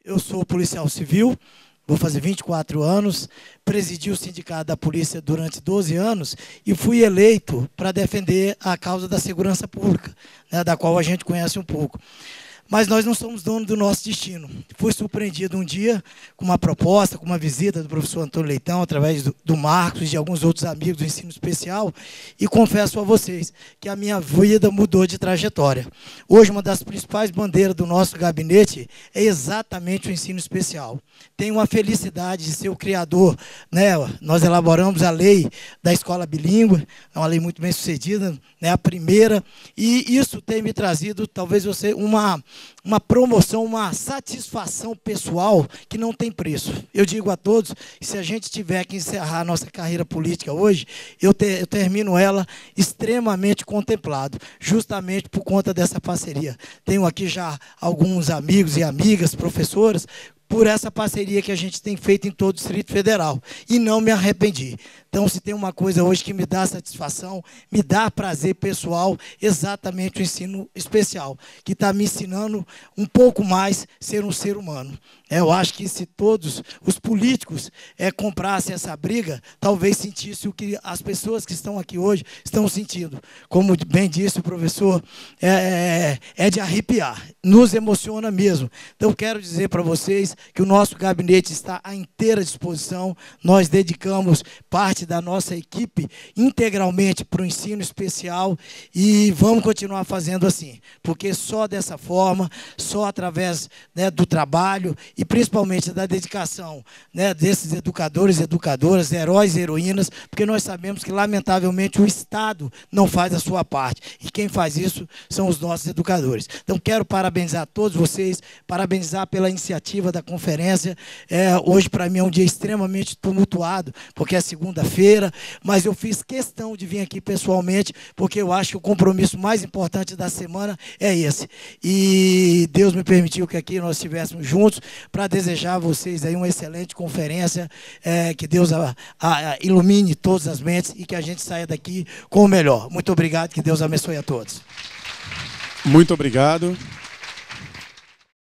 Eu sou policial civil, vou fazer 24 anos, presidi o Sindicato da Polícia durante 12 anos e fui eleito para defender a causa da segurança pública, né, da qual a gente conhece um pouco. Mas nós não somos donos do nosso destino. Fui surpreendido um dia com uma proposta, com uma visita do professor Antônio Leitão, através do Marcos e de alguns outros amigos do ensino especial, e confesso a vocês que a minha vida mudou de trajetória. Hoje, uma das principais bandeiras do nosso gabinete é exatamente o ensino especial. Tenho a felicidade de ser o criador, né? Nós elaboramos a lei da escola bilíngue, é uma lei muito bem sucedida, né? A primeira, e isso tem me trazido, talvez você, uma promoção, uma satisfação pessoal que não tem preço. Eu digo a todos, se a gente tiver que encerrar a nossa carreira política hoje, eu termino ela extremamente contemplado, justamente por conta dessa parceria. Tenho aqui já alguns amigos e amigas, professoras, por essa parceria que a gente tem feito em todo o Distrito Federal. E não me arrependi. Então, se tem uma coisa hoje que me dá satisfação, me dá prazer pessoal, exatamente o ensino especial, que está me ensinando um pouco mais ser um ser humano. Eu acho que se todos os políticos comprassem essa briga, talvez sentissem o que as pessoas que estão aqui hoje estão sentindo. Como bem disse o professor, é de arrepiar, nos emociona mesmo. Então, quero dizer para vocês que o nosso gabinete está à inteira disposição, nós dedicamos parte da nossa equipe integralmente para o ensino especial e vamos continuar fazendo assim, porque só dessa forma, só através, né, do trabalho e principalmente da dedicação, né, desses educadores e educadoras, heróis e heroínas, porque nós sabemos que, lamentavelmente, o Estado não faz a sua parte e quem faz isso são os nossos educadores. Então, quero parabenizar todos vocês, parabenizar pela iniciativa da conferência. Hoje, para mim, é um dia extremamente tumultuado, porque é segunda-feira, mas eu fiz questão de vir aqui pessoalmente, porque eu acho que o compromisso mais importante da semana é esse. E Deus me permitiu que aqui nós estivéssemos juntos para desejar a vocês aí uma excelente conferência, que Deus ilumine todas as mentes e que a gente saia daqui com o melhor. Muito obrigado, que Deus abençoe a todos. Muito obrigado.